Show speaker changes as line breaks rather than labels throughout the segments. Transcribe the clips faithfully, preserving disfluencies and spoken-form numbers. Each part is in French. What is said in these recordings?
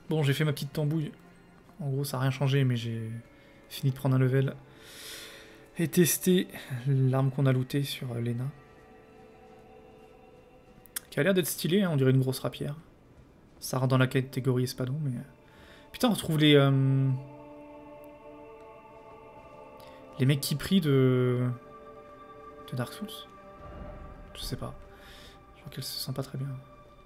Bon, j'ai fait ma petite tambouille. En gros, ça n'a rien changé, mais j'ai fini de prendre un level. Et tester l'arme qu'on a lootée sur euh, Lena. Qui a l'air d'être stylée, hein, on dirait une grosse rapière. Ça rentre dans la catégorie espadon, mais... Putain, on retrouve les... Euh... Les mecs qui prient de... De Dark Souls. Je sais pas. Je crois qu'elle se sent pas très bien.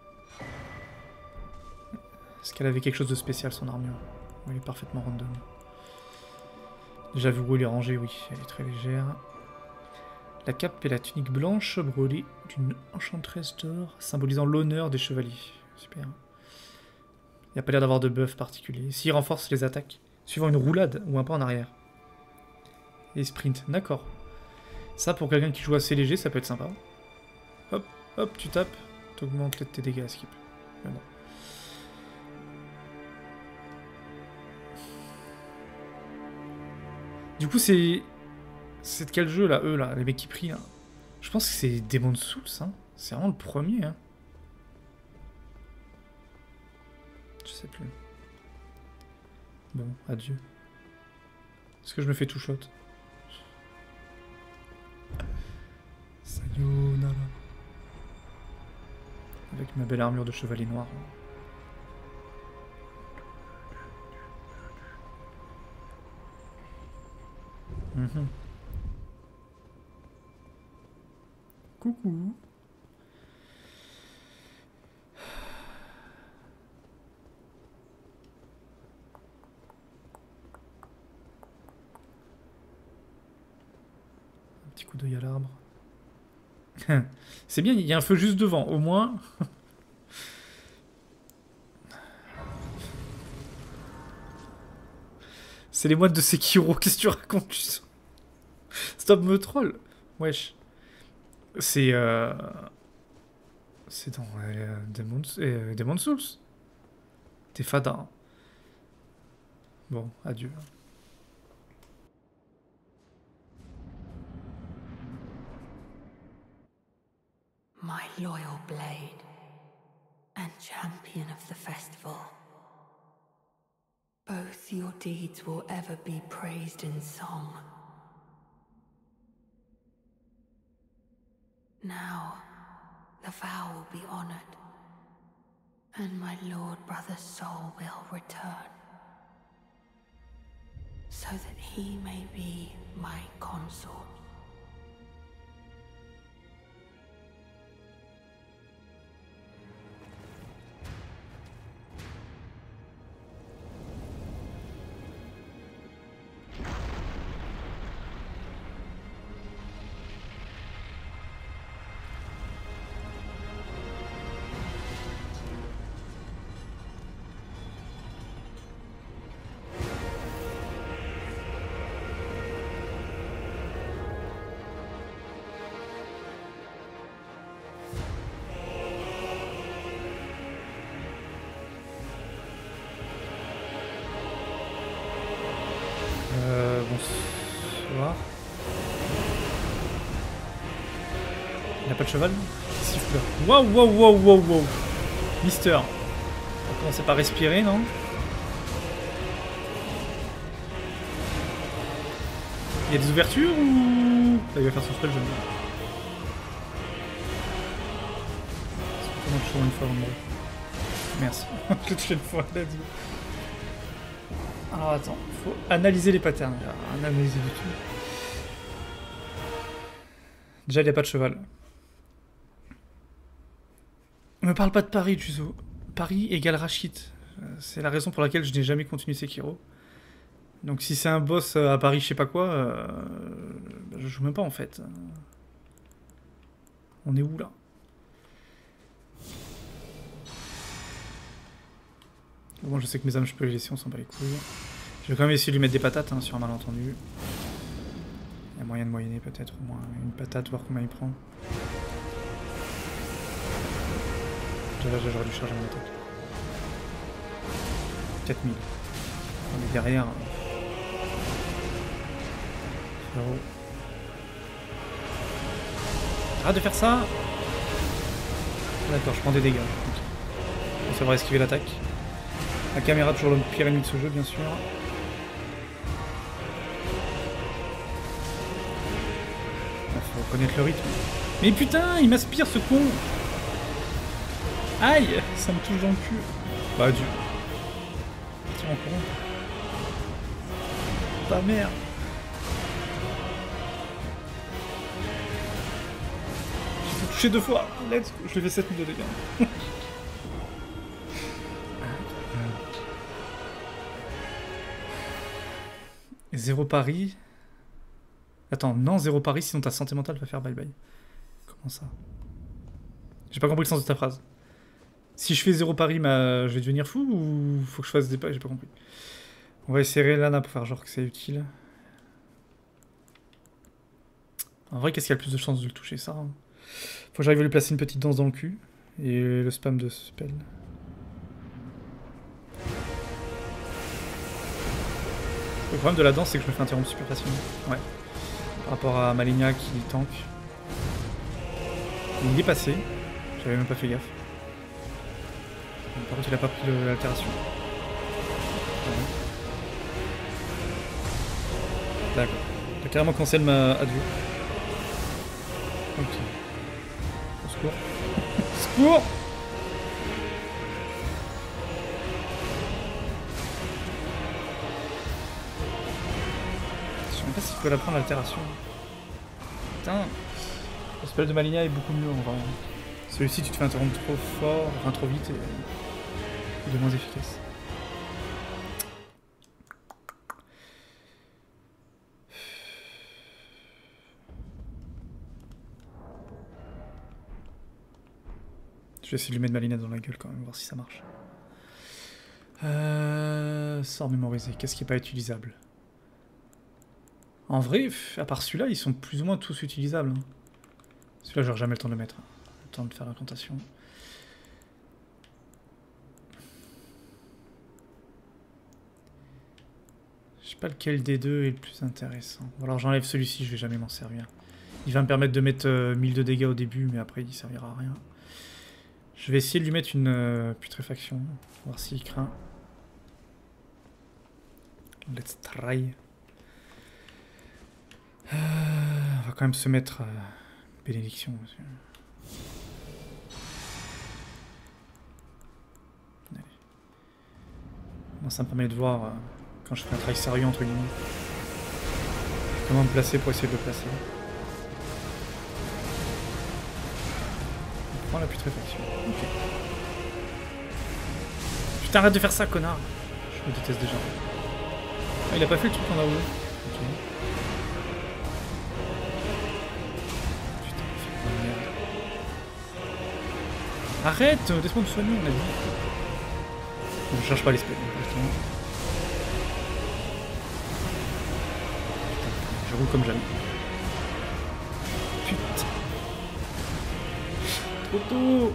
Est-ce qu'elle avait quelque chose de spécial, son armure? Elle est parfaitement random. Déjà vu où elle est rangée, oui, elle est très légère. La cape et la tunique blanche brûlée d'une enchanteresse d'or, symbolisant l'honneur des chevaliers. Super. Il n'y a pas l'air d'avoir de buff particulier. S'il renforce les attaques, suivant une roulade ou un pas en arrière. Et sprint, d'accord. Ça, pour quelqu'un qui joue assez léger, ça peut être sympa. Hop, hop, tu tapes, t'augmentes tes dégâts à skip. Mais bon. Du coup, c'est... C'est de quel jeu, là, eux, là, les mecs qui prient, là? Je pense que c'est Demon's Souls, hein. C'est vraiment le premier, hein. Je sais plus. Bon, adieu. Est-ce que je me fais tout shot? Sayonara. Avec ma belle armure de chevalier noir. Mmh. Coucou. Un petit coup d'œil à l'arbre. C'est bien, il y a un feu juste devant, au moins. C'est les moines de Sekiro, qu'est-ce que tu racontes? Stop me troll. Wesh. C'est euh... C'est dans euh, Demon's, euh, Demon's Souls. T'es fada. Hein. Bon, adieu.
My loyal blade and champion of the festival. Both your deeds will ever be praised in song. Now, the vow will be honored, and my lord brother's soul will return, so that he may be my consort.
Bonsoir. Il n'a pas de cheval? Siffleur. Waouh, waouh, waouh, waouh, waouh. Mister. On va commencer par respirer, non? Il y a des ouvertures ou... Là, il va faire son spell, je me dis. Comment je tourne une fois en gros. Merci. Je l'ai touché une fois, let's go. Alors attends, faut analyser les patterns. Il y a rien à analyser du tout. Déjà, il n'y a pas de cheval. Me parle pas de Paris, Tuzo. Paris égale Rashid. C'est la raison pour laquelle je n'ai jamais continué Sekiro. Donc si c'est un boss à Paris, je sais pas quoi, euh, je joue même pas en fait. On est où là? Bon, je sais que mes âmes, je peux les laisser, on s'en bat les couilles. Je vais quand même essayer de lui mettre des patates, hein, sur un malentendu. Il y a moyen de moyenner peut-être, au moins une patate, voir combien il prend. Déjà, j'aurais dû charger mon attaque. quatre mille. On est derrière. Frérot. Arrête de faire ça! D'accord, je prends des dégâts. Okay. On va savoir esquiver l'attaque. La caméra, toujours le pire ennemi de ce jeu, bien sûr. Il faut connaître le rythme. Mais putain, il m'aspire ce con. Aïe, ça me touche dans le cul. Bah, Dieu. Tiens, encore. Bah, merde. J'ai fait toucher deux fois. Let's go. Je lui ai fait sept mille de dégâts. Zéro pari. Attends, non, zéro pari, sinon ta santé mentale va faire bye bye. Comment ça? J'ai pas compris le sens de ta phrase. Si je fais zéro pari, ma... je vais devenir fou ou faut que je fasse des paris? J'ai pas compris. On va essayer Lana pour faire genre que c'est utile. En vrai, qu'est-ce qui a le plus de chances de le toucher? Ça, hein. Faut que j'arrive à lui placer une petite danse dans le cul. Et le spam de spell. Le problème de la danse, c'est que je me fais interrompre super facilement. Ouais. Par rapport à Malenia qui tank. Il est passé. J'avais même pas fait gaffe. Par contre, il a pas pris l'altération. Ouais. D'accord. T'as carrément cancel ma adieu. Ok. Au secours. Au secours! Je sais même pas si je peux la prendre l'altération. Putain! Le spell de Malenia est beaucoup mieux en vrai. Celui-ci, tu te fais interrompre trop fort, enfin trop vite et il est moins efficace. Je vais essayer de lui mettre Malenia dans la gueule quand même, voir si ça marche. Euh... Sort mémorisé, qu'est-ce qui n'est pas utilisable? En vrai, à part celui-là, ils sont plus ou moins tous utilisables. Hein. Celui-là, j'aurai jamais le temps de le mettre. Le temps de faire l'incantation. Je sais pas lequel des deux est le plus intéressant. Ou alors j'enlève celui-ci, je vais jamais m'en servir. Il va me permettre de mettre euh, mille de dégâts au début, mais après il servira à rien. Je vais essayer de lui mettre une euh, putréfaction, voir s'il craint. Let's try. Euh, on va quand même se mettre euh, bénédiction. Allez. Moi, ça me permet de voir euh, quand je fais un travail sérieux entre guillemets comment me placer pour essayer de le placer. On prend la putréfaction. Ok. Putain, arrête de faire ça, connard. Je me déteste déjà. Ah, il a pas fait le truc en A O E. Ok. Putain, de merde. Arrête, laisse-moi me soigner, on a dit. Je cherche pas l'espèce. Je roule comme jamais. Putain. Trop tôt.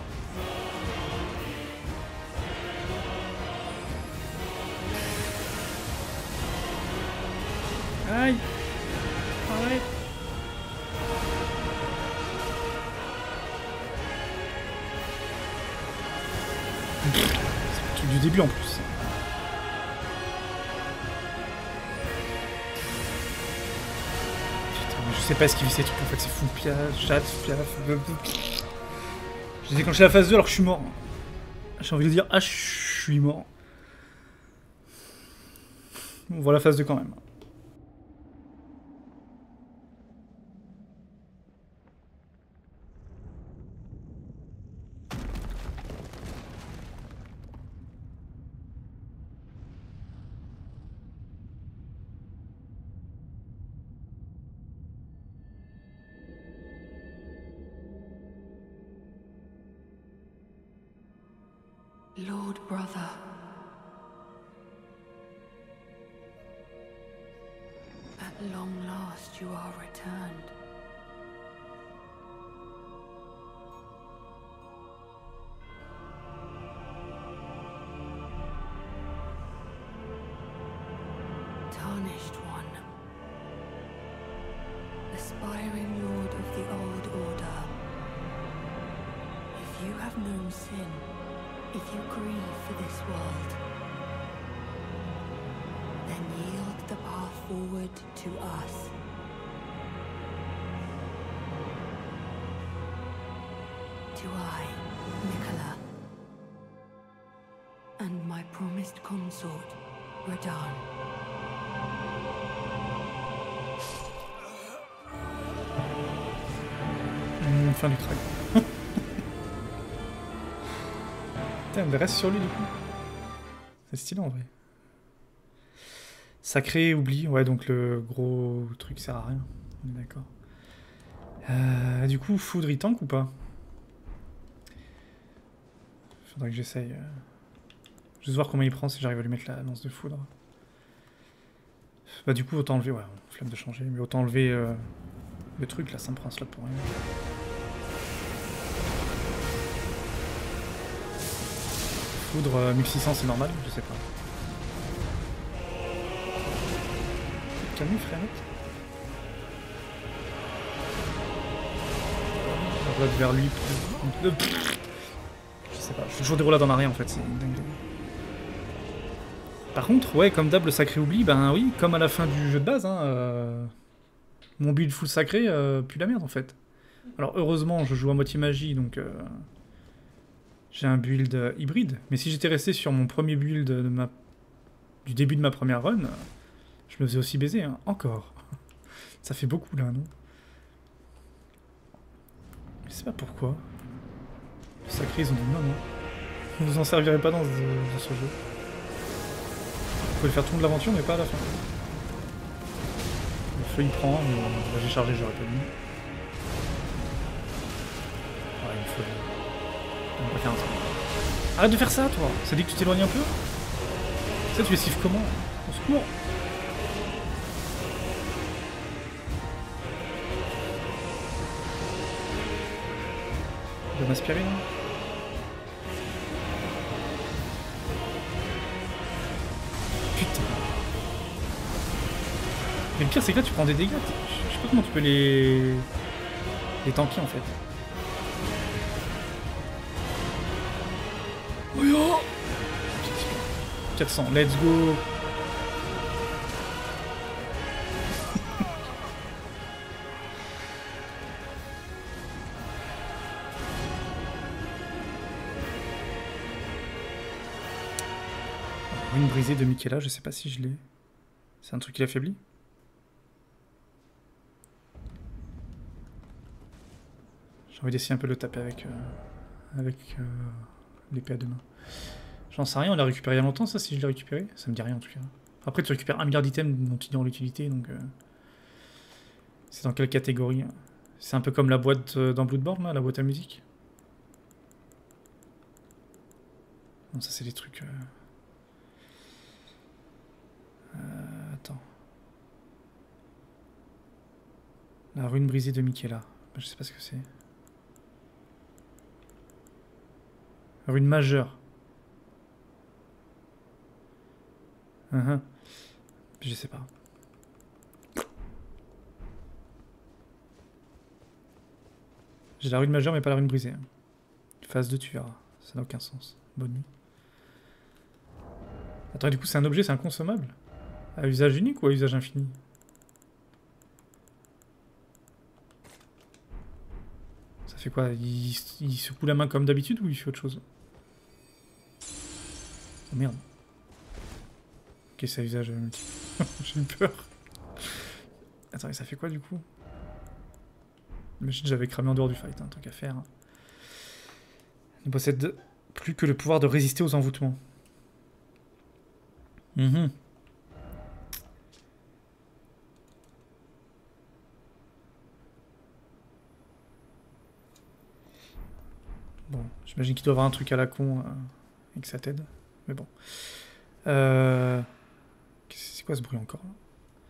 Aïe. Arrête. C'est le truc du début en plus. Je sais pas ce qu'il fait ces trucs en fait, c'est fou, piaf, chat, piaf. J'ai déclenché la phase deux alors que je suis mort. J'ai envie de dire, ah, je suis mort. On voit la phase deux quand même.
Lord brother, at long last you are returned. Tarnished one, aspiring lord of the old order, if you have known sin, if you grieve for this world, forward to us. To I, Nicola, and my promised consort, Radahn.
Mmh, fin du track. Putain, elle reste sur lui du coup. C'est stylé en vrai. Sacré, oubli. Ouais, donc le gros truc sert à rien. On est d'accord. Euh, du coup, foudre, il tank ou pas? Faudrait que j'essaye. Euh... Juste voir comment il prend si j'arrive à lui mettre la lance de foudre. Bah du coup, autant enlever... Ouais, flemme de changer, mais autant enlever euh, le truc, là, ça me prend un slot pour rien. Foudre euh, mille six cents, c'est normal? Je sais pas. Calme, frère. On va vers lui. Je sais pas, je fais toujours des roulades en arrière en fait, c'est dingue. Par contre, ouais, comme d'hab, le sacré oubli, ben oui, comme à la fin du jeu de base, hein, euh, mon build full sacré euh, pue la merde en fait. Alors heureusement, je joue à moitié magie, donc euh, j'ai un build euh, hybride. Mais si j'étais resté sur mon premier build de ma... du début de ma première run, euh, je me faisais aussi baiser, hein. Encore. Ça fait beaucoup là, non? Je sais pas pourquoi. Le sacré, ils ont dit non, non. Vous vous en servirez pas dans ce, dans ce jeu. Vous pouvez le faire tout le long de l'aventure, mais pas à la fin. Le feu il prend, mais là j'ai chargé, j'aurais pas mis. Ouais, il faut. Même pas quarante. Arrête de faire ça, toi! Ça dit que tu t'éloignes un peu? Ça, tu esquives comment? Au secours! De m'aspirer, là? Putain. Mais le pire, c'est que là, tu prends des dégâts. Je sais pas comment tu peux les... les tanker, en fait. Oh yo quatre cents, let's go. Une brisée de Michaela, je sais pas si je l'ai. C'est un truc qui l'affaiblit? J'ai envie d'essayer un peu de le taper avec, euh, avec euh, l'épée à deux mains. J'en sais rien, on l'a récupéré il y a longtemps ça, si je l'ai récupéré? Ça me dit rien en tout cas. Après tu récupères un milliard d'items dont tu ignores l'utilité, donc... Euh, c'est dans quelle catégorie? C'est un peu comme la boîte dans Bloodborne, là, la boîte à musique? Non, ça c'est des trucs... Euh... Euh, attends. La rune brisée de Michaela. Je sais pas ce que c'est. Rune majeure. Uh -huh. Je sais pas. J'ai la rune majeure mais pas la rune brisée. Phase deux, tu verras. Ça n'a aucun sens. Bonne nuit. Attends, du coup c'est un objet, c'est un consommable? À usage unique ou à usage infini? Ça fait quoi? Il, il secoue la main comme d'habitude ou il fait autre chose? Oh merde. Ok, c'est à usage multiple. J'ai eu peur. Attends, et ça fait quoi du coup? Imagine j'avais cramé en dehors du fight, hein, tant qu'à faire. Il ne possède plus que le pouvoir de résister aux envoûtements. Mhm. Bon, j'imagine qu'il doit avoir un truc à la con euh, et que ça t'aide. Mais bon. Euh... C'est quoi ce bruit encore là?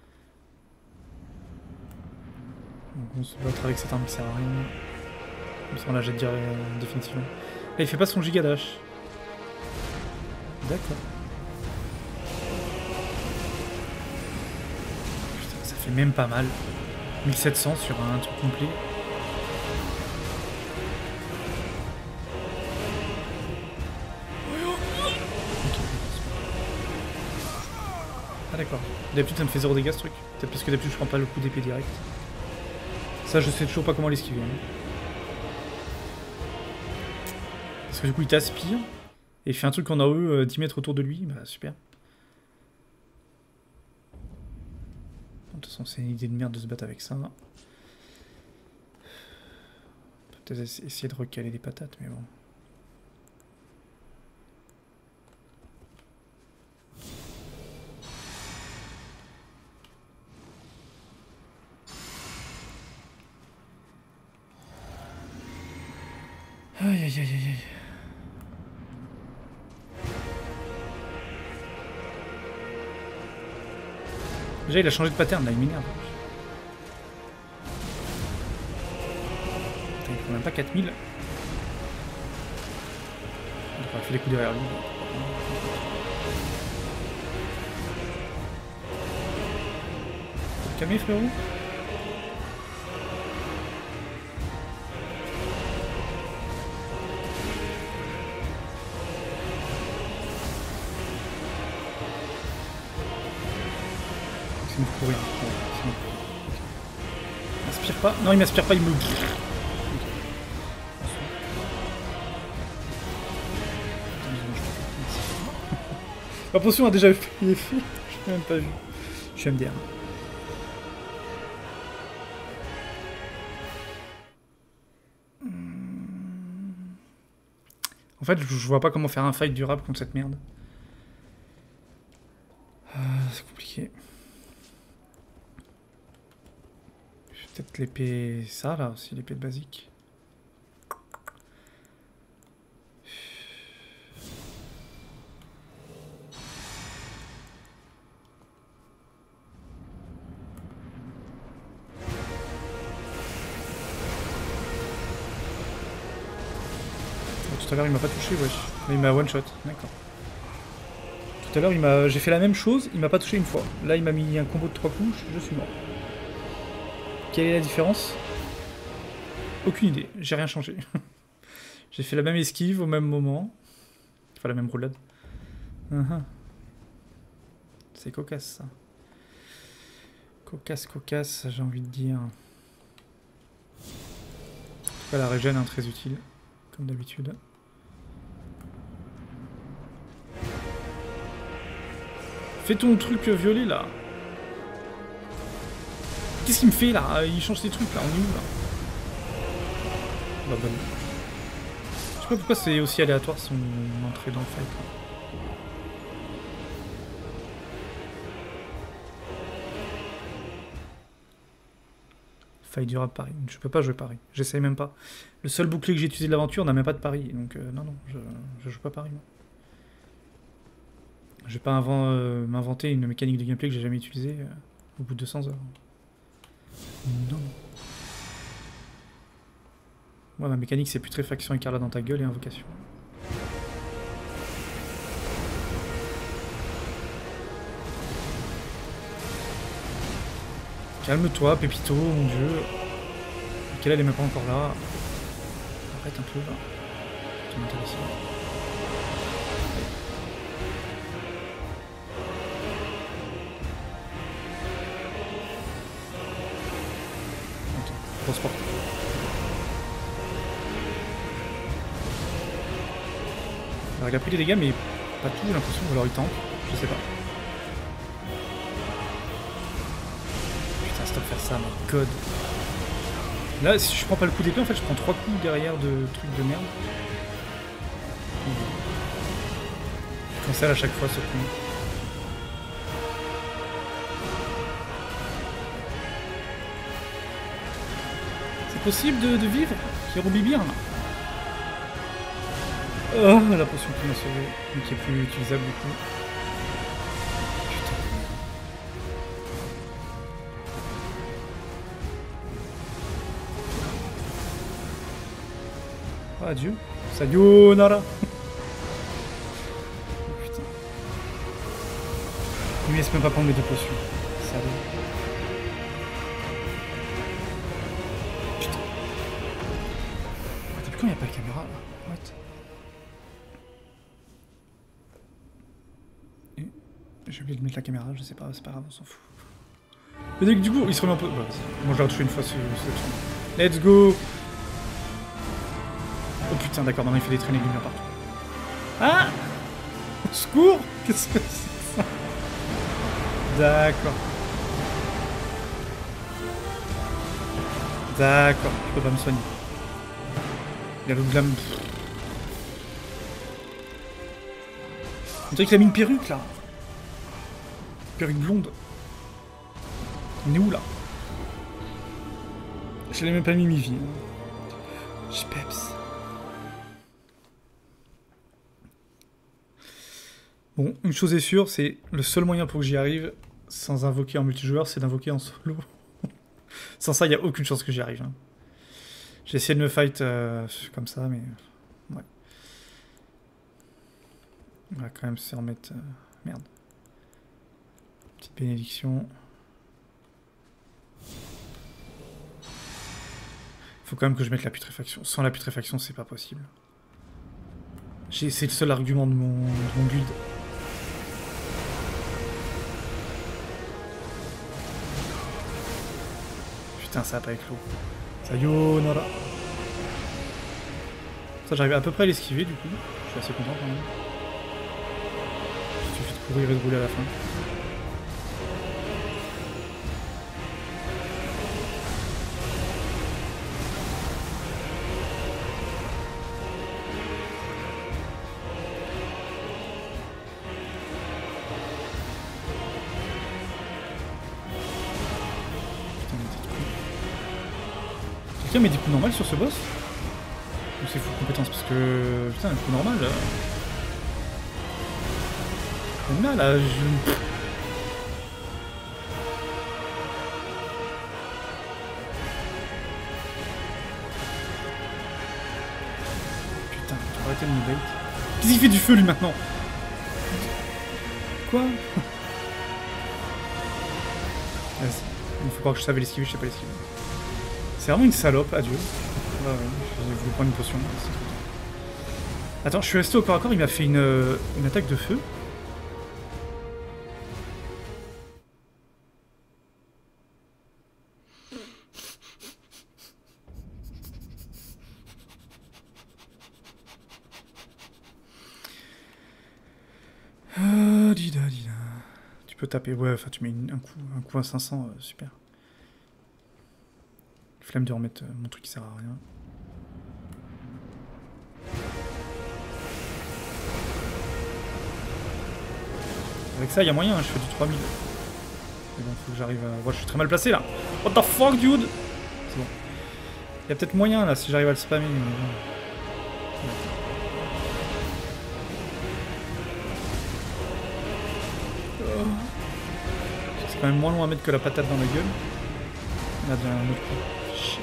Donc on se battra avec cette arme qui sert à rien. Comme ça on la jette dire euh, définitivement. Là il fait pas son giga dash. D'accord. Putain, ça fait même pas mal. mille sept cents sur un truc complet. Ah d'accord. D'habitude ça me fait zéro dégâts ce truc. Peut-être parce que d'habitude je prends pas le coup d'épée direct. Ça je sais toujours pas comment l'esquiver. Hein. Parce que du coup il t'aspire. Et il fait un truc en A O E euh, dix mètres autour de lui. Bah super. De toute façon c'est une idée de merde de se battre avec ça. Peut-être essayer de recaler des patates mais bon. Aïe aïe aïe aïe aïe. Déjà il a changé de pattern là, il m'énerve. Il prend même pas quatre mille. Il a fait des coups derrière lui. Faut te calmer frérot. C'est une courir. Ouais, il m'aspire pas. Non il m'aspire pas, il me... La potion a déjà fait l'effet. Je l'ai même pas vu. Je suis M D R. En fait, je vois pas comment faire un fight durable contre cette merde. Euh, c'est compliqué. Peut-être l'épée... ça là aussi, l'épée de basique. Tout à l'heure il m'a pas touché, wesh. Mais il m'a one shot, d'accord. Tout à l'heure il m'a, j'ai fait la même chose, il m'a pas touché une fois. Là il m'a mis un combo de trois coups, je suis mort. Quelle est la différence? Aucune idée, j'ai rien changé. J'ai fait la même esquive au même moment. Enfin la même roulade. Uh -huh. C'est cocasse ça. Cocasse, cocasse, j'ai envie de dire. En tout cas la régène, hein, très utile, comme d'habitude. Fais ton truc violet là. Qu'est-ce qu'il me fait là? Il change ses trucs là, on est où là? Bah bonne. Je sais pas pourquoi c'est aussi aléatoire son entrée dans le fight là. Fight durable pari. Je peux pas jouer pari. J'essaye même pas. Le seul bouclier que j'ai utilisé de l'aventure n'a même pas de pari. Donc euh, non non, je, je joue pas pari moi. Je vais pas euh, m'inventer une mécanique de gameplay que j'ai jamais utilisée euh, au bout de deux cents heures. Non. Moi, ma mécanique, c'est putréfaction écarlate dans ta gueule et invocation. Calme-toi, Pépito, mon dieu. Michaela, elle est même pas encore là. Arrête un peu, là. C'est intéressant. Transport. Alors il a pris des dégâts mais pas tout j'ai l'impression, ou alors il tank, je sais pas. Putain stop faire ça, my god. Là si je prends pas le coup d'épée en fait je prends trois coups derrière de trucs de merde. Je cancelle à chaque fois ce coup. Possible de, de vivre Kirobibir là. Oh la potion qui m'a sauvé, mais qui est plus utilisable du coup. Putain. Ah adieu. Sayonara. Putain. Il me laisse même pas prendre mes deux potions. Salut. Pourquoi il n'y a pas de caméra là? What? Et... J'ai oublié de mettre la caméra, je sais pas, c'est pas grave, on s'en fout. Mais du coup, il se remet un peu... Bah, moi je l'ai retouché une fois, c'est... Let's go. Oh putain, d'accord, maintenant il fait des traînées de lumière partout. Ah, au secours. Qu'est-ce que c'est ça? D'accord. D'accord, je peux pas me soigner. Il y a le glam... On dirait qu'il a mis une perruque, là. Une perruque blonde. On est où, là? Je l'ai même pas mis mi-vie. Hein. J'ai peps. Bon, une chose est sûre, c'est le seul moyen pour que j'y arrive, sans invoquer en multijoueur, c'est d'invoquer en solo. Sans ça, il n'y a aucune chance que j'y arrive. Hein. J'ai essayé de me fight euh, comme ça, mais... Ouais. On va quand même se remettre... Euh... Merde. Petite bénédiction. Faut quand même que je mette la putréfaction. Sans la putréfaction, c'est pas possible. C'est le seul argument de mon, de mon build. Putain, ça a pas éclos. Sayonara. Ça, j'arrive à peu près à l'esquiver, du coup. Je suis assez content quand même. Il suffit de courir et de rouler à la fin. Quelqu'un met des coups normaux sur ce boss? Ou c'est fou de compétence? Parce que... Putain, un coup normal... Euh... Là, là, je... Putain, tu vas arrêter de me bait. Qu'est-ce qu'il fait du feu, lui, maintenant? Quoi? Il faut croire que je savais l'esquiver, je sais pas l'esquiver. C'est vraiment une salope, adieu. Ouais, ouais, j'ai voulu prendre une potion. Attends, je suis resté au corps à corps, il m'a fait une, une attaque de feu. Ah, dida, dida. Tu peux taper, ouais, enfin tu mets une, un, coup, un coup à cinq cents, euh, super. Flemme de remettre euh, mon truc qui sert à rien. Avec ça, il y a moyen, hein, je fais du trois mille. Mais bon, faut que j'arrive à... Ouais, je suis très mal placé, là. What the fuck, dude? C'est bon. Il y a peut-être moyen, là, si j'arrive à le spammer. Mais bon. Oh. C'est quand même moins loin à mettre que la patate dans la gueule. Là, déjà un autre coup. Chier.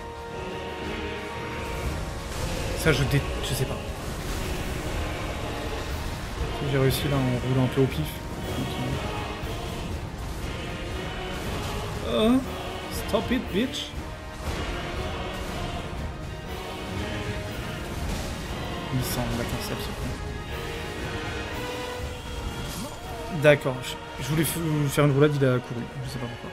Ça, je dé... Je sais pas. J'ai réussi, là, en roulant un peu au pif. Oh, stop it, bitch. Il semble la concept, ce D'accord. Je voulais faire une roulade, il a couru. Je sais pas pourquoi.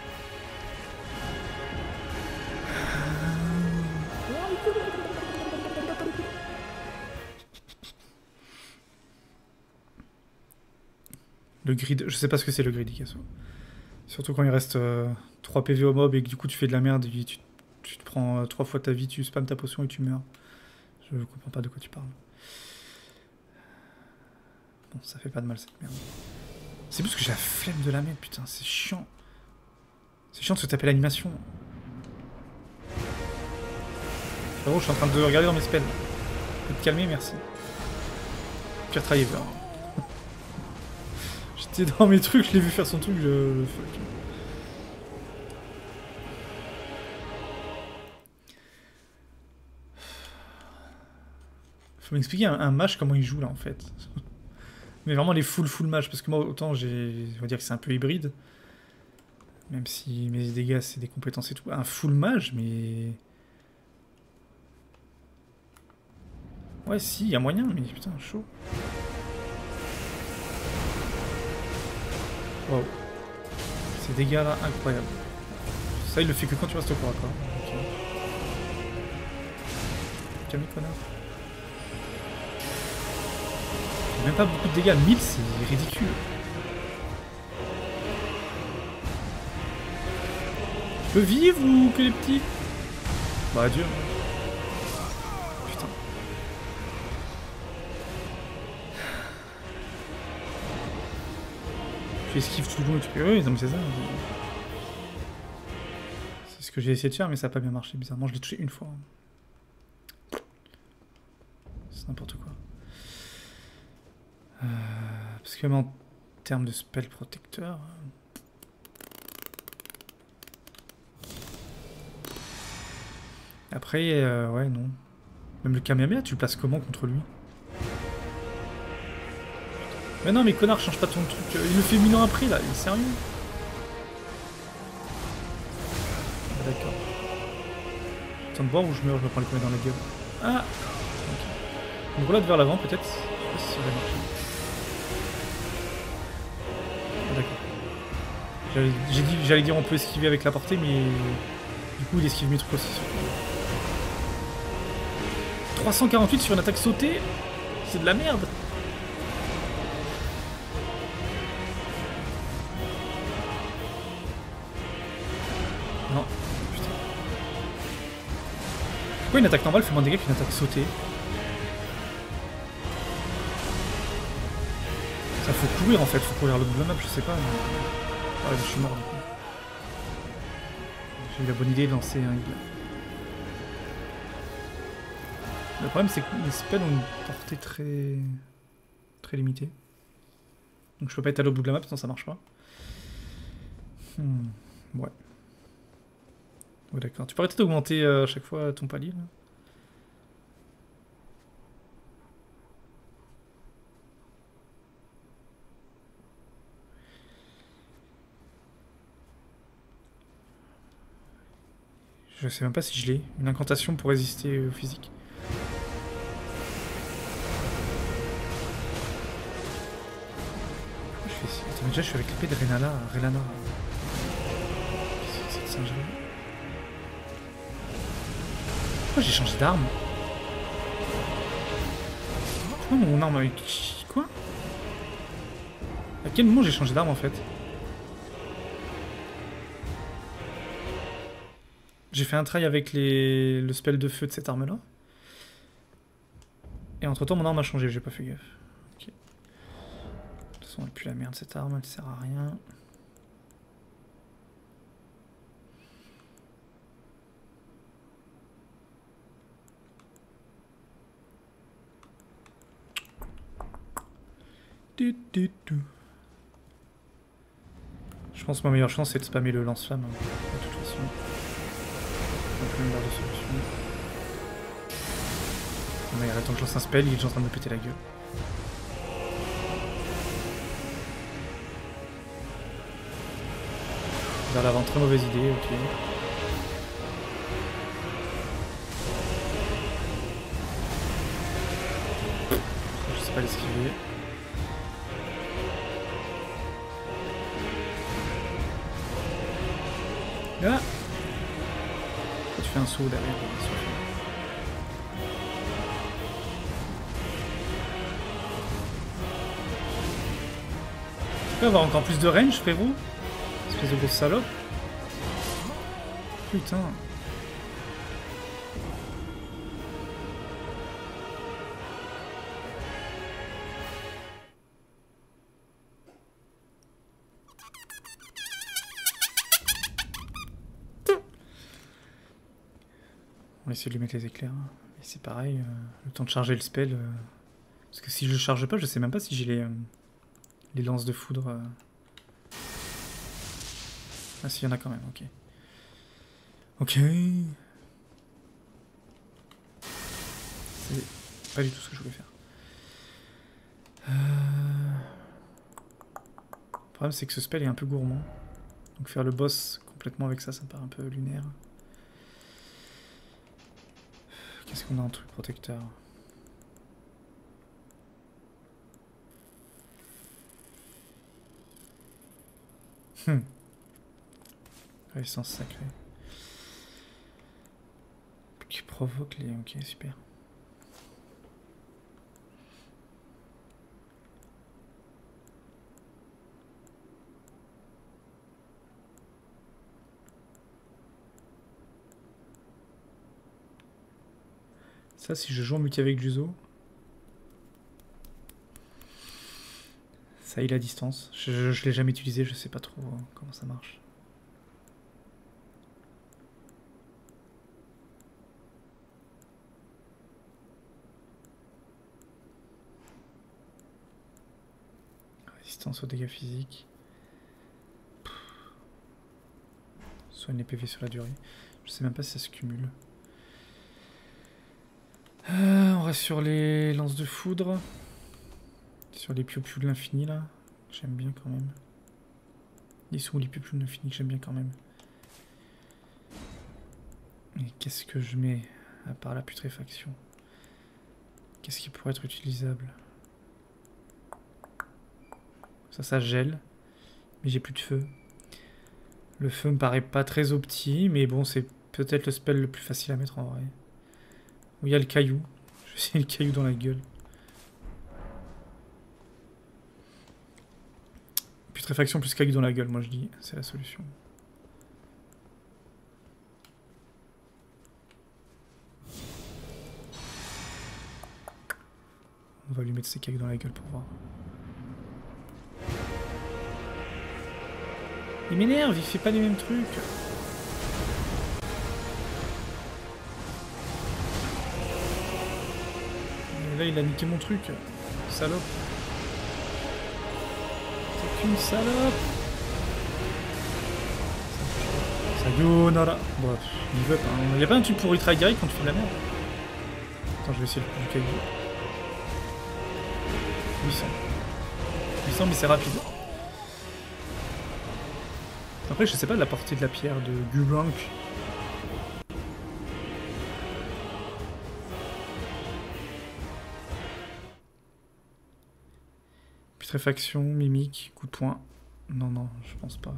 Le grid, je sais pas ce que c'est le grid, Ikasso. Surtout quand il reste euh, trois P V au mob et que du coup tu fais de la merde et tu, tu te prends euh, trois fois ta vie, tu spams ta potion et tu meurs. Je comprends pas de quoi tu parles. Bon, ça fait pas de mal cette merde. C'est plus que j'ai la flemme de la mettre, putain, c'est chiant. C'est chiant de se taper l'animation. Frérot, je suis en train de regarder dans mes spells. Tu peux te calmer, merci. Pire Driver. J'étais dans mes trucs, je l'ai vu faire son truc, je le fuck. Faut m'expliquer un, un mage comment il joue là en fait. Mais vraiment les full full mage, parce que moi autant j'ai. On va dire que c'est un peu hybride. Même si mes dégâts c'est des compétences et tout. Un full mage, mais. Ouais si, il y a moyen, mais putain, chaud. Wow. Ces dégâts là, incroyables. Ça, il le fait que quand tu restes au corps à corps. Ok. Camille, connard. Même pas beaucoup de dégâts. mille, c'est ridicule. Je peux vivre ou que les petits? Bah adieu. Putain. Tu esquives tout le long et tu peux... Oui, non mais c'est ça. C'est ce que j'ai essayé de faire mais ça n'a pas bien marché bizarrement. Je l'ai touché une fois. C'est n'importe quoi. Euh, parce que même en termes de spell protecteur... Après, euh, ouais, non. Même le Kamehameha, tu le places comment contre lui? Mais non, mais connard, change pas ton truc. Il le fait mille ans après, là. Il est sérieux? Ah, d'accord. Attends de voir où je meurs, je me prends les combats dans la gueule. Ah okay. Une roulade vers l'avant, peut-être. Je sais pas si ça va marcher. Ah, d'accord. J'ai dit, j'allais dire on peut esquiver avec la portée, mais du coup il esquive mes trucs aussi. trois cent quarante-huit sur une attaque sautée, c'est de la merde. Non, putain. Pourquoi une attaque normale fait moins de dégâts qu'une attaque sautée? Ça faut courir en fait, faut courir à l'autre bout de la map, je sais pas. Mais... Ouais, je suis mort du coup. J'ai eu la bonne idée de lancer un heal. Le problème c'est que les spells ont une portée très très limitée. Donc je peux pas être à l'autre bout de la map sinon ça marche pas. Hmm. Ouais. Ouais d'accord. Tu peux arrêter d'augmenter euh, à chaque fois ton palier là? Je sais même pas si je l'ai. Une incantation pour résister au physique. Je fais... Attends, mais déjà je suis avec l'épée de Renala. Relana. C'est cette singerie. Pourquoi j'ai changé d'arme? Pourquoi mon arme avec... Quoi? À quel moment j'ai changé d'arme en fait? J'ai fait un try avec les... le spell de feu de cette arme là. Et entre temps mon arme a changé, j'ai pas fait gaffe. Ok. De toute façon elle pue la merde cette arme, elle sert à rien. Du, du, du. Je pense que ma meilleure chance c'est de spammer le lance-flamme. Hein, de toute façon. Donc une barre de solution. Mais attends que je lance un spell, il est déjà en train de me péter la gueule. Vers l'avant, très mauvaise idée, ok. Je sais pas l'esquiver. Ah! Tu fais un saut derrière. Tu peux avoir encore plus de range, frérot? Espèce de grosse salope. Putain. On va essayer de lui mettre les éclairs. Et c'est pareil, euh, le temps de charger le spell. Euh, parce que si je le charge pas, je sais même pas si j'ai les, euh, les lances de foudre. Euh... Ah si, il y en a quand même, ok. Ok. C'est pas du tout ce que je voulais faire. Euh... Le problème c'est que ce spell est un peu gourmand. Donc faire le boss complètement avec ça, ça me paraît un peu lunaire. Qu'est-ce qu'on a en truc protecteur? Hum. Résistance sacrée. Qui provoque les... Ok, super. Ça, si je joue en multi avec Juzo, ça il a distance. Je, je, je l'ai jamais utilisé, je sais pas trop hein, comment ça marche. Résistance aux dégâts physiques. Soigne les P V sur la durée. Je sais même pas si ça se cumule. Euh, on reste sur les lances de foudre. Sur les piou-piou de l'infini là. J'aime bien quand même. Ils sont où les piou-piou de l'infini que j'aime bien quand même. Mais qu'est-ce que je mets à part la putréfaction? Qu'est-ce qui pourrait être utilisable? Ça, ça gèle. Mais j'ai plus de feu. Le feu me paraît pas très opti, mais bon, c'est peut-être le spell le plus facile à mettre en vrai. Où il y a le caillou. Je vais essayer le caillou dans la gueule. Putréfaction plus caillou dans la gueule, moi je dis, c'est la solution. On va lui mettre ses cailloux dans la gueule pour voir. Il m'énerve, il fait pas les mêmes trucs. Et là il a niqué mon truc. Salope. C'est qu'une salope. Sayonara. Bon, il veut pas. Il y a pas un truc pour retry direct quand tu fais de la merde. Attends, je vais essayer le coup du caillou. huit cents. huit cents mais c'est rapide. Après, je sais pas de la portée de la pierre de Gurrank. Putréfaction, mimique, coup de poing. Non, non, je pense pas.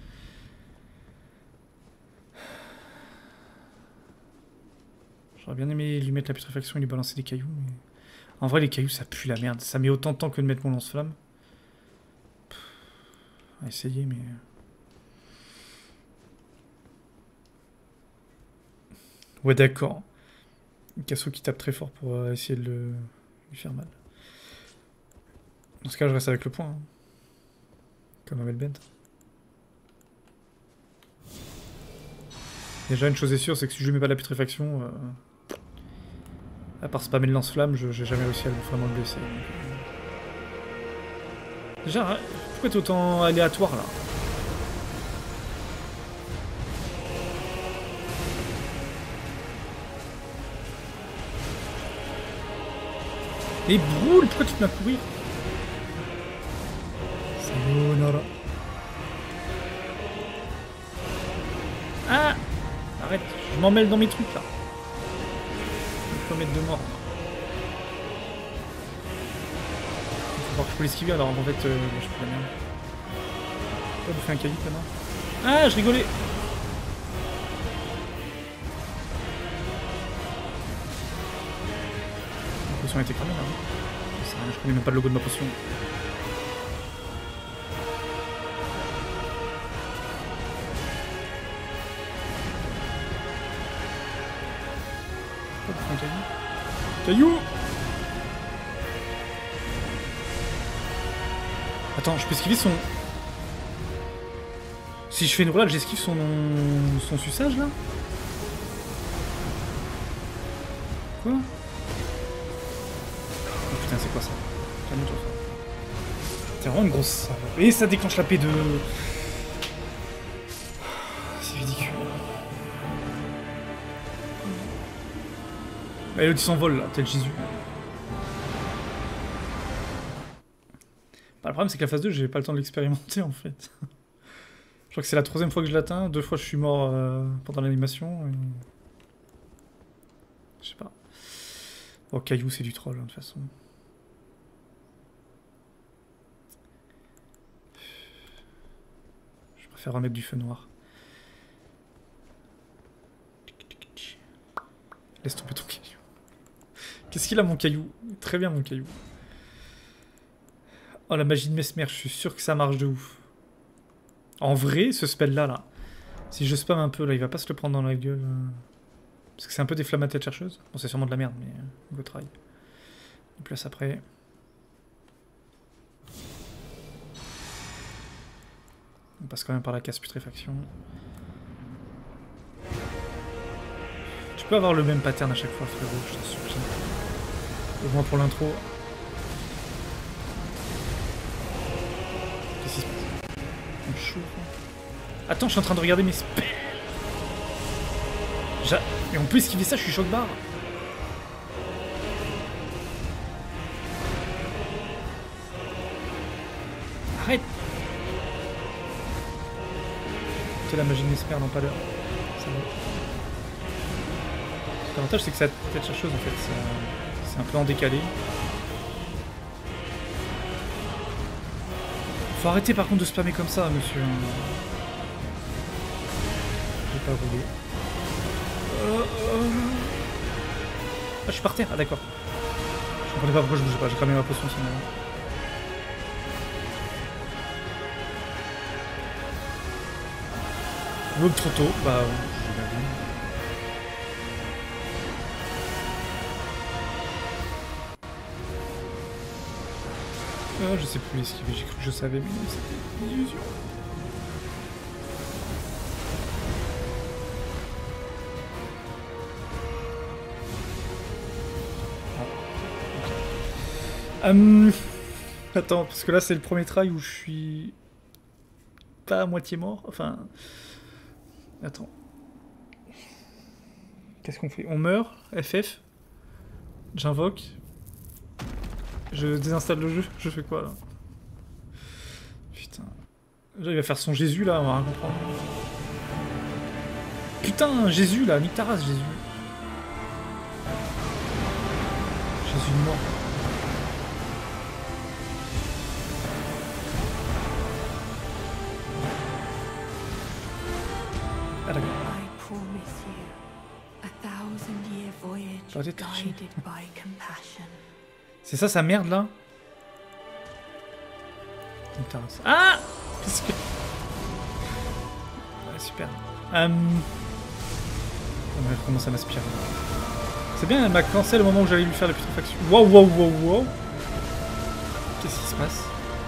J'aurais bien aimé lui mettre la putréfaction et lui balancer des cailloux, mais... En vrai, les cailloux, ça pue la merde. Ça met autant de temps que de mettre mon lance-flamme. On va essayer, mais... Ouais, d'accord. Casso qui tape très fort pour euh, essayer de le... lui faire mal. Dans ce cas, je reste avec le point. Hein. Comme un Melbent. Déjà, une chose est sûre, c'est que si je lui mets pas la putréfaction... Euh... À part spammer le lance-flamme, je j'ai jamais réussi à vraiment le blesser. Donc... Déjà, pourquoi t'es autant aléatoire là? Et Broul, pourquoi tu te mets à courir? Sayonara. Ah! Arrête, je m'en mêle dans mes trucs là. Je peux mettre de mort. Il faut voir que je peux l'esquiver alors en fait euh, je peux la merde. Pourquoi vous faites un caillou connard? Ah, je rigolais! La potion a été cramée là. Ça, je connais même pas le logo de ma potion. Caillou. Attends, je peux esquiver son... Si je fais une roulade, j'esquive son... son suçage là? Quoi? Oh putain, c'est quoi ça? Calme-toi. C'est vraiment une grosse salle. Et ça déclenche la P deux. C'est ridicule. Et l'autre il s'envole là, tel Jésus. Bah, le problème c'est que la phase deux, j'ai pas le temps de l'expérimenter en fait. Je crois que c'est la troisième fois que je l'atteins, deux fois je suis mort euh, pendant l'animation. Et... Je sais pas. Oh, caillou c'est du troll hein, de toute façon. préfère remettre du feu noir. Laisse tomber ton caillou. Qu'est-ce qu'il a mon caillou? Très bien mon caillou. Oh la magie de Mesmer, je suis sûr que ça marche de ouf. En vrai, ce spell là, là, si je spam un peu là, il va pas se le prendre dans la gueule. Parce que c'est un peu des flammes à tête chercheuse. Bon c'est sûrement de la merde, mais euh, go try. On place après. On passe quand même par la case putréfaction. Tu peux avoir le même pattern à chaque fois, frérot, je t'en supplie. Au moins pour l'intro. Qu'est-ce qui se passe? On chauffe. Attends, je suis en train de regarder mes spells. Ja... Et on peut esquiver ça, je suis choc barre. Arrête. C'est la magie de Mesmer, non pas l'heure. Ça va. L'avantage c'est que ça tête chercheuse en fait, c'est un peu en décalé. Faut arrêter par contre de spammer comme ça, monsieur. J'ai pas roulé. Euh, euh... Ah, je suis par terre, ah d'accord. Je comprenais pas pourquoi je bougeais pas, j'ai cramé ma potion sinon. Mob trop tôt, bah j'ai bien vu. Ah, je sais plus esquiver, j'ai cru que je savais, mais non, c'était une illusion. Hum... Attends, parce que là c'est le premier try où je suis pas à moitié mort, enfin... Attends. Qu'est-ce qu'on fait? On meurt, F F. J'invoque. Je désinstalle le jeu, je fais quoi là? Putain. Là il va faire son Jésus là, on va rien comprendre. Putain, Jésus là, nique ta race Jésus. Jésus mort. Ah d'accord. C'est ça sa merde là? Ah! Qu'est-ce que... Ouais, super. Um... On commence à m'aspirer. C'est bien, elle m'a cancel au moment où j'allais lui faire la putréfaction. Wow, wow, wow, wow. Qu'est-ce qui se passe?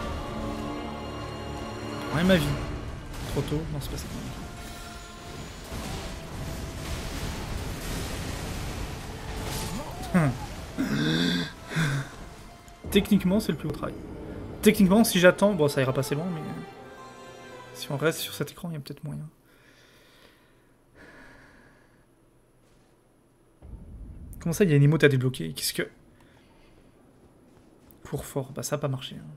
Rien ma vie. Trop tôt? Non, c'est pas ça. Techniquement, c'est le plus haut travail. Techniquement, si j'attends, bon, ça ira pas assez loin, mais si on reste sur cet écran, il y a peut-être moyen. Comment ça, il y a une emote à débloquer? Qu'est-ce que... Cours fort, bah ça n'a pas marché. Hein.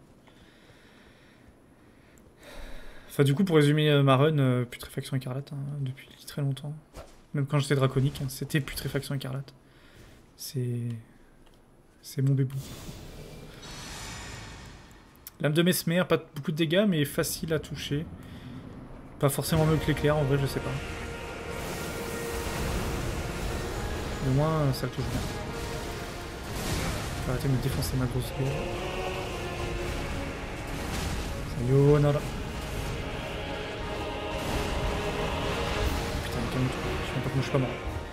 Enfin, du coup, pour résumer euh, ma run, euh, putréfaction écarlate, hein, depuis très longtemps. Même quand j'étais draconique, hein, c'était putréfaction écarlate. C'est... C'est mon bébou. Lame de Mesmer, pas beaucoup de dégâts, mais facile à toucher. Pas forcément mieux que l'éclair, en vrai, je sais pas. Mais au moins, ça le touche bien. Je vais arrêter de me défoncer ma grosse gueule. Sayonara. Putain, calme-toi. Je sais même pas comment je suis pas mort.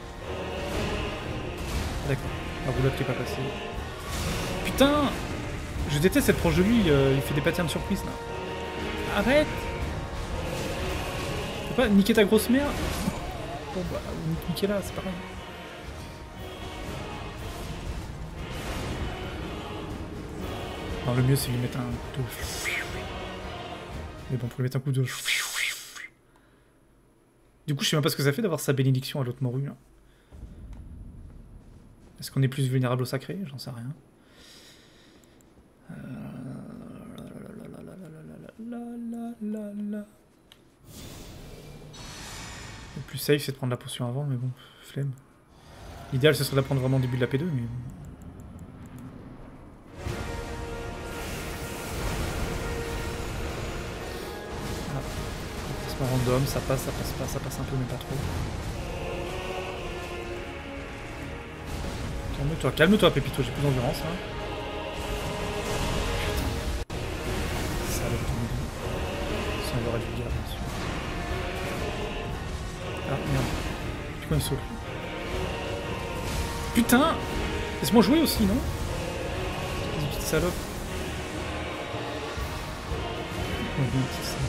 D'accord. La roulotte qui est pas passée. Putain! Je déteste être proche de lui, euh, il fait des patterns de surprise là. Arrête! Faut pas niquer ta grosse mère? Bon bah, niquer là, c'est pareil. Alors le mieux c'est lui mettre un couteau. Mais bon, pour lui mettre un coup de... Du coup, je sais même pas ce que ça fait d'avoir sa bénédiction à l'autre morue là. Est-ce qu'on est plus vulnérable au sacré? J'en sais rien. Le plus safe c'est de prendre la potion avant, mais bon, flemme. L'idéal ce serait de la prendre vraiment au début de la P deux, mais bon. Ah, Random, ça passe, ça passe pas, ça passe un peu mais pas trop. Calme-toi, calme-toi Pépito, j'ai plus d'endurance là. Putain. Ça va tomber. Ça on aurait dû le dire bien sûr. Ah merde. Puis quand il saute. Putain. Laisse-moi jouer aussi, non? Les petites salopes. Oh, oui, c'est ça.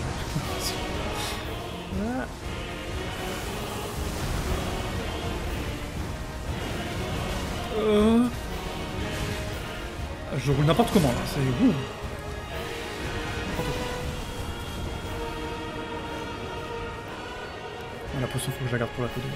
Ah. Euh... Je roule n'importe comment là, c'est ouh. N'importe quoi. Ah, la potion faut que je la garde pour la photo.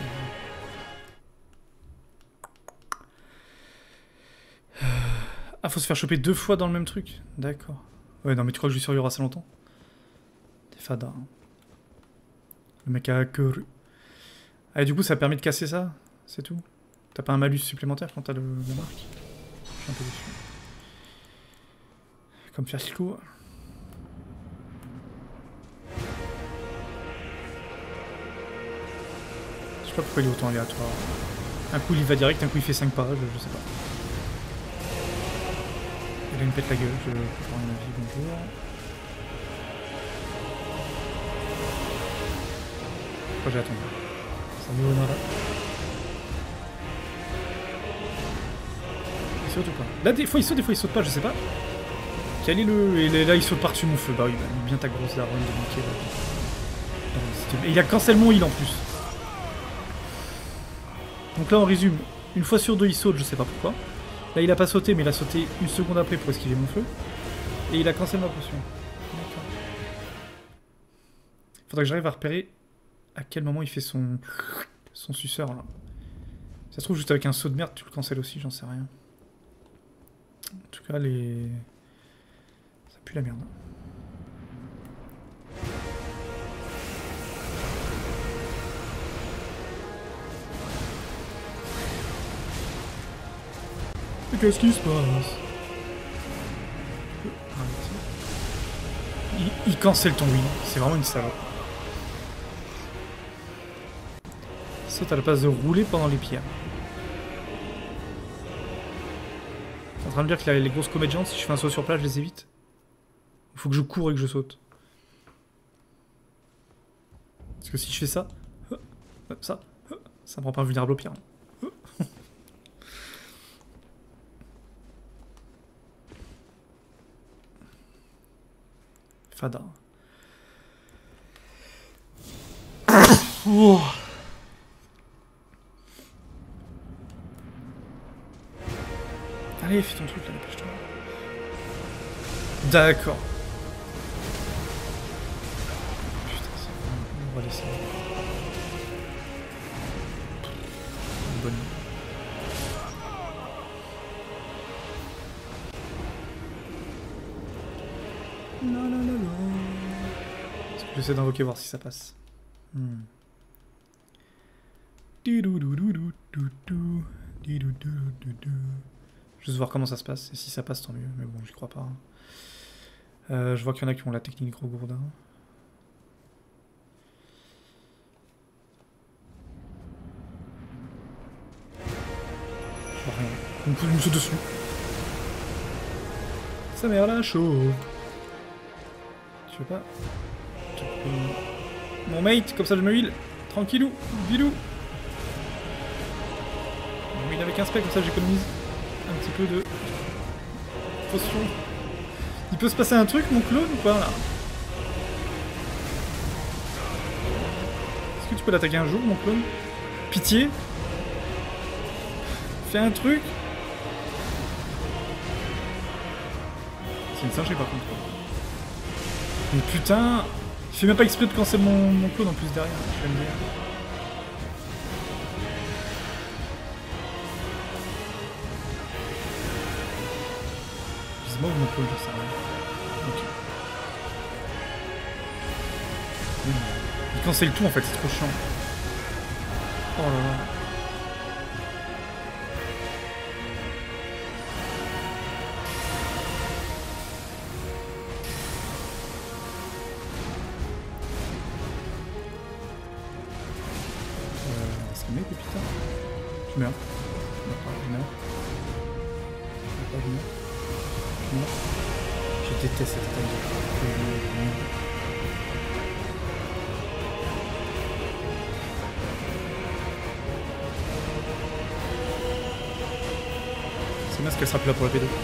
Ah, faut se faire choper deux fois dans le même truc. D'accord. Ouais, non mais tu crois que je lui survivrai assez longtemps? T'es fada. Hein. Le mec a couru. Ah, et du coup ça permet de casser ça? C'est tout? T'as pas un malus supplémentaire quand t'as le, le marque? Je suis un peu déçu. Comme faire le coup. Je sais pas pourquoi il est autant aléatoire. Un coup il va direct, un coup il fait cinq pas, je, je sais pas. Il a une pète la gueule, je peux prendre une avis, bonjour. Pourquoi j'ai attendu? Ça me honneur. Il saute ou pas? Là des fois il saute, des fois il saute pas, je sais pas. Quel est le... Et là il saute par-dessus mon feu, bah oui, bah, bien ta grosse daronne de Mickey. Et il a cancel mon heal en plus. Donc là on résume, une fois sur deux il saute, je sais pas pourquoi. Là il a pas sauté mais il a sauté une seconde après pour esquiver mon feu. Et il a cancel ma potion. D'accord. Faudrait que j'arrive à repérer à quel moment il fait son son suceur là. Ça se trouve juste avec un saut de merde tu le cancel aussi, j'en sais rien. En tout cas les... Ça pue la merde. Qu'est-ce qui se passe? Il, il cancelle ton win, c'est vraiment une salope. Saute à la place de rouler pendant les pierres. T'es en train de dire que les grosses comètes géantes, si je fais un saut sur place, je les évite? Il faut que je cours et que je saute. Parce que si je fais ça, ça, ça me rend pas invulnérable aux pierres. Fada. Oh. Allez, fais ton truc là, dépêche-toi. D'accord. Putain, c'est bon, on va laisser. Une bonne. Non, non, non, non. J'essaie d'invoquer voir si ça passe. Hmm. Juste voir comment ça se passe, et si ça passe tant mieux, mais bon j'y crois pas. Euh, je vois qu'il y en a qui ont la technique gros gourdin. Je vois rien, on me, me saute dessus. Ça mère la chauve. Tu veux pas? Mon mate, comme ça je me heal. Tranquillou, bilou. On heal avec un spec, comme ça j'économise un petit peu de potion. Il peut se passer un truc, mon clone, ou pas, là? Est-ce que tu peux l'attaquer un jour, mon clone? Pitié? Fais un truc? C'est une singe, par contre. Mais putain! Je fais même pas exprès de cancer mon, mon clone en plus derrière, je vais me dire. Dis-moi où mon clone, je sais rien. Ok. Il cancelle tout en fait, c'est trop chiant. Oh là là. jamais, Pépita. Je meurs. Je meurs pas, je meurs. Je meurs pas, je meurs. Je meurs. Je déteste cette attaque de... C'est bien ce qu'elle sera plus là pour la P deux. Yes.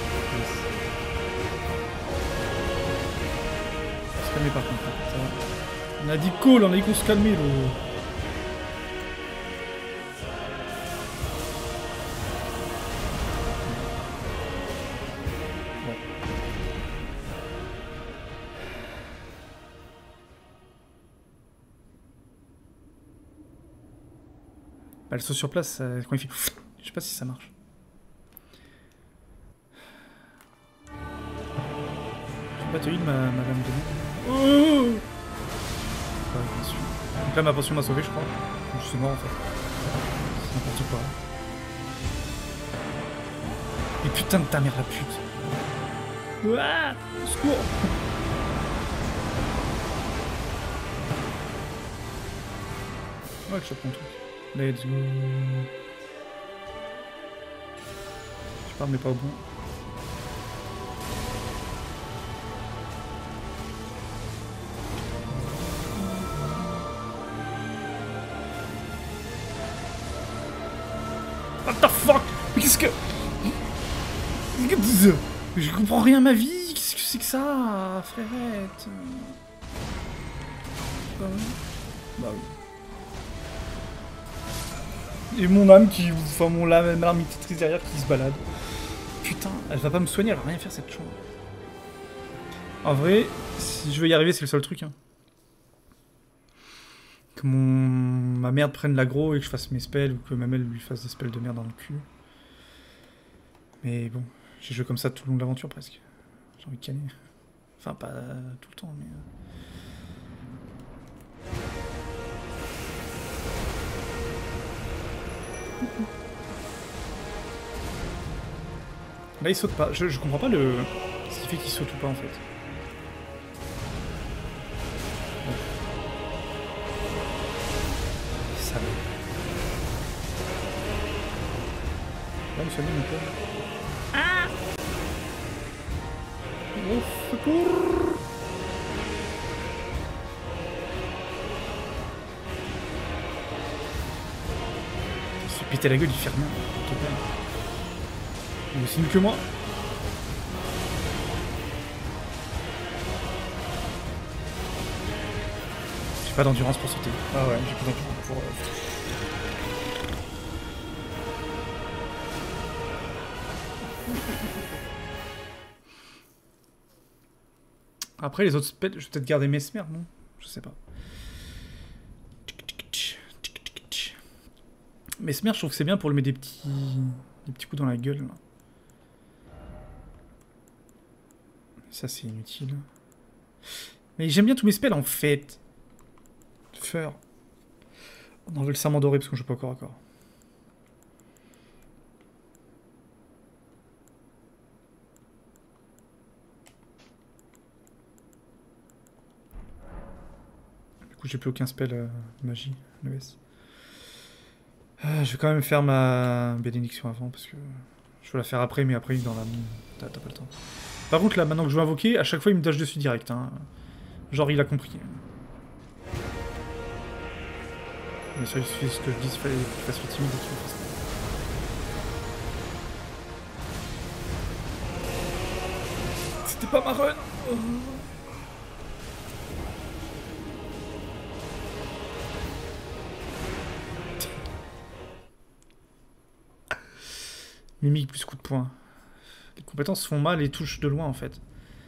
On va se calmer par contre. Ça va. On a dit cool, on a dit qu'on se calmait. Là. Bon. Bah, elle saute sur place, ça... quand il fait... Je sais pas si ça marche. Pas te heal, ma, ma lame de oh ouais, bien sûr. Donc là ma potion m'a sauvé je crois. Donc, je suis mort en fait. C'est n'importe quoi. Et putain de ta mère la pute. Ouah, au secours. Ouais, je chope mon truc. Let's go. Je pars mais pas au bon. What the fuck? Mais qu'est-ce que... Je comprends rien à ma vie. Qu'est-ce que c'est que ça, frérette? Bah oui. Bah oui. Et mon âme qui... Enfin, mon âme armitrice derrière qui se balade. Putain, elle va pas me soigner, elle va rien faire cette chose. En vrai, si je veux y arriver, c'est le seul truc. Hein. Que mon... ma merde prenne l'aggro et que je fasse mes spells, ou que ma mère lui fasse des spells de merde dans le cul. Mais bon, j'ai joué comme ça tout le long de l'aventure presque. J'ai envie de canner. Enfin, pas tout le temps, mais... Là, il saute pas. Je, je comprends pas le... ce qui fait qu'il saute ou pas, en fait. Ça va. Va me soigner, mon pote. Ah! Au secours! Il se fait péter la gueule, il fait rien. Il est aussi nul que moi. J'ai pas d'endurance pour sauter. Ah ouais, j'ai pas d'endurance pour... Après les autres spells, je vais peut-être garder Mesmer, non? Je sais pas. Mesmer, je trouve que c'est bien pour lui mettre des petits... des petits coups dans la gueule. Là. Ça c'est inutile. Mais j'aime bien tous mes spells en fait. Feur. On enlève le serment doré parce que je joue pas encore encore. Du coup j'ai plus aucun spell euh, magie, le S. Euh, je vais quand même faire ma bénédiction avant parce que je vais la faire après, mais après dans la mine. T'as pas le temps. Par contre là maintenant que je veux invoquer, à chaque fois il me dash dessus direct. Hein. Genre il a compris. Mais ça il suffit ce que je dis, il fallait qu'il fasse le timide et qu'il fasse ça. C'était pas ma run. Oh. Mimique plus coup de poing. Les compétences font mal et touchent de loin en fait.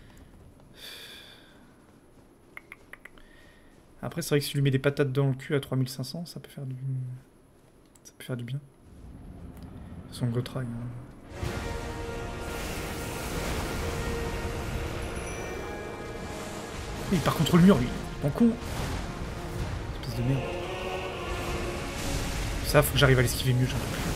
Après c'est vrai que si tu lui mets des patates dans le cul à trois mille cinq cents, ça peut faire du... ça peut faire du bien. Son go try. Hein. Il part contre le mur lui. Bon con. Espèce de merde. Ça faut que j'arrive à l'esquiver mieux, j'en peux plus.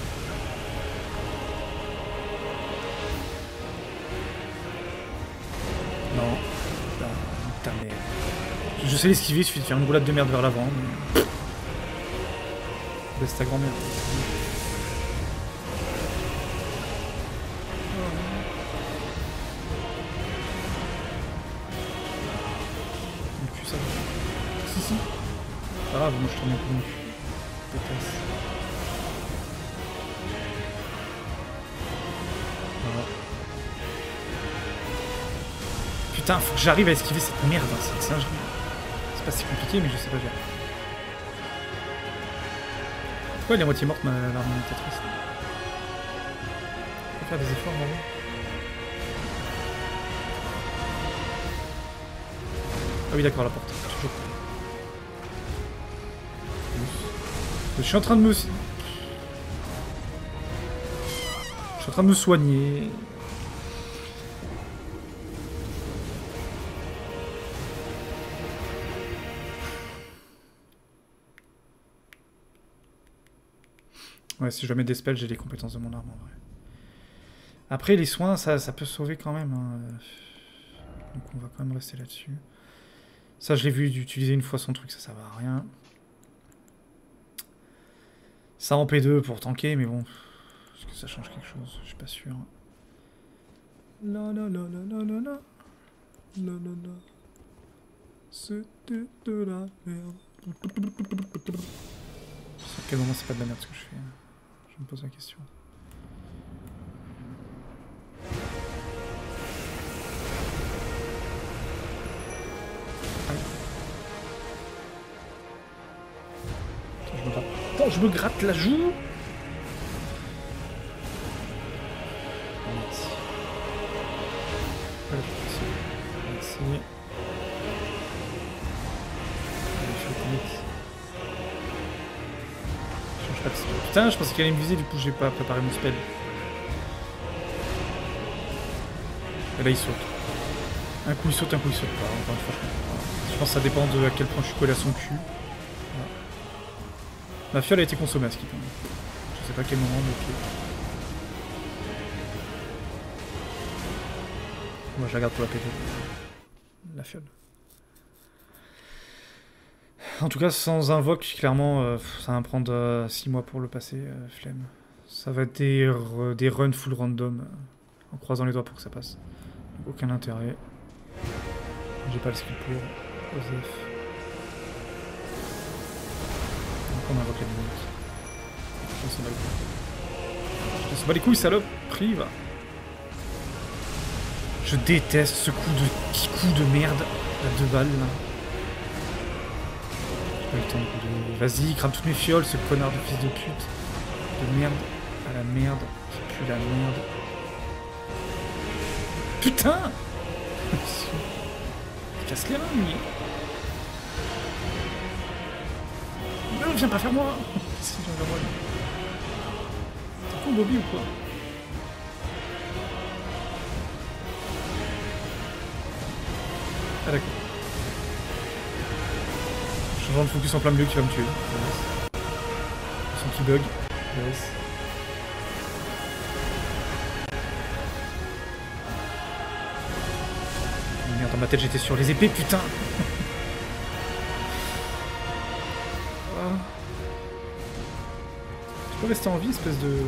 Non. Ah, putain merde. Je sais l'esquiver, il suffit de faire une roulade de merde vers l'avant. Mais... Baisse ta grand-mère. Mon cul, ça va. Si, si. Pas grave, moi je tourne un peu mon cul. Pétasse. Voilà. Putain, faut que j'arrive à esquiver cette merde, hein, cette singerie. C'est pas si compliqué, mais je sais pas gérer. Pourquoi elle est à moitié morte, ma l'harmonisatrice? Faut faire des efforts, vraiment. Ah oui, d'accord, la porte. Toujours. Je suis en train de me... Je suis en train de me soigner. Ouais, si je mets des spells, j'ai les compétences de mon arme en vrai. Après, les soins, ça, ça peut sauver quand même. Hein. Donc on va quand même rester là-dessus. Ça, je l'ai vu d'utiliser une fois son truc, ça, ça va à rien. Ça en P deux pour tanker, mais bon. Est-ce que ça change quelque chose? Je suis pas sûr. La la la la la la la. La la la. C'était de la merde. À quel moment c'est pas de la merde ce que je fais? Je me pose la question. Attends, je me gratte. Attends, je me gratte la joue. Merci. Merci. Putain, je pensais qu'elle allait me viser, du coup j'ai pas préparé mon spell. Et là il saute. Un coup il saute, un coup il saute pas. Encore une fois, je, je pense que ça dépend de à quel point je suis collé à son cul. Voilà. Ma fiole a été consommée à ce qui tombe. Je sais pas à quel moment, mais ok. Moi je la garde pour la péter. La fiole. En tout cas, sans invoque, clairement, euh, ça va me prendre six euh, mois pour le passer, euh, flemme. Ça va être des, euh, des runs full random, euh, en croisant les doigts pour que ça passe. Donc, aucun intérêt. J'ai pas le skill pour. Osef. Donc on invoque la limite. Je s'en bat les couilles. Je s'en bat les couilles, salope. Pris, va. Je déteste ce coup de petit coup de merde. À deux balles, là. Pas eu le temps de... Vas-y, crame toutes mes fioles, ce connard de fils de pute. De merde à la merde, qui pue la merde. Putain. Casse les reins, lui. Non, viens pas faire moi. Si, viens vers moi. T'es con, Bobby, ou quoi? Ah, d'accord. Changeant de focus en plein milieu qui va me tuer. Son petit bug. Yes. Merde, dans ma tête j'étais sur les épées, putain. Ah. Tu peux rester en vie, espèce de...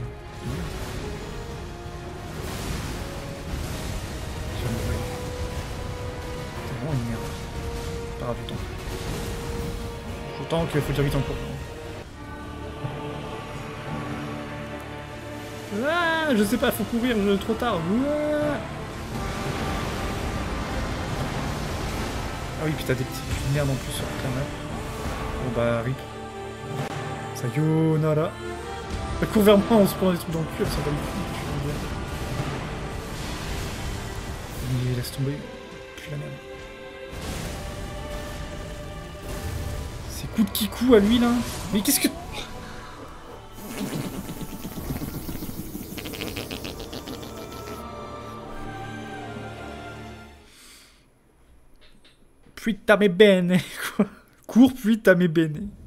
C'est vraiment une merde. Pas grave, du temps. Autant qu'il faut dire vite en cours. Ah, je sais pas, faut courir, je, trop tard. Ah, ah oui, puis t'as des petites merdes en plus sur la map. Bon bah, rip. Sayonara. Elle court vers moi, on se prend des trucs dans le cul, elle s'en va les couilles. Mais laisse tomber. Puis la merde. Coup de kikou à lui là. Mais qu'est-ce que... Puis t'as mes bene. Quoi. Cours puis t'as mes bene.